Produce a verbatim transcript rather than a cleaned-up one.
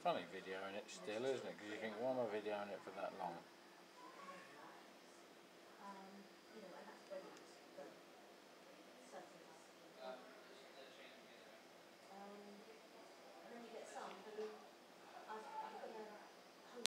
funny videoing it still, isn't it? Because you think, why am I videoing it for that long?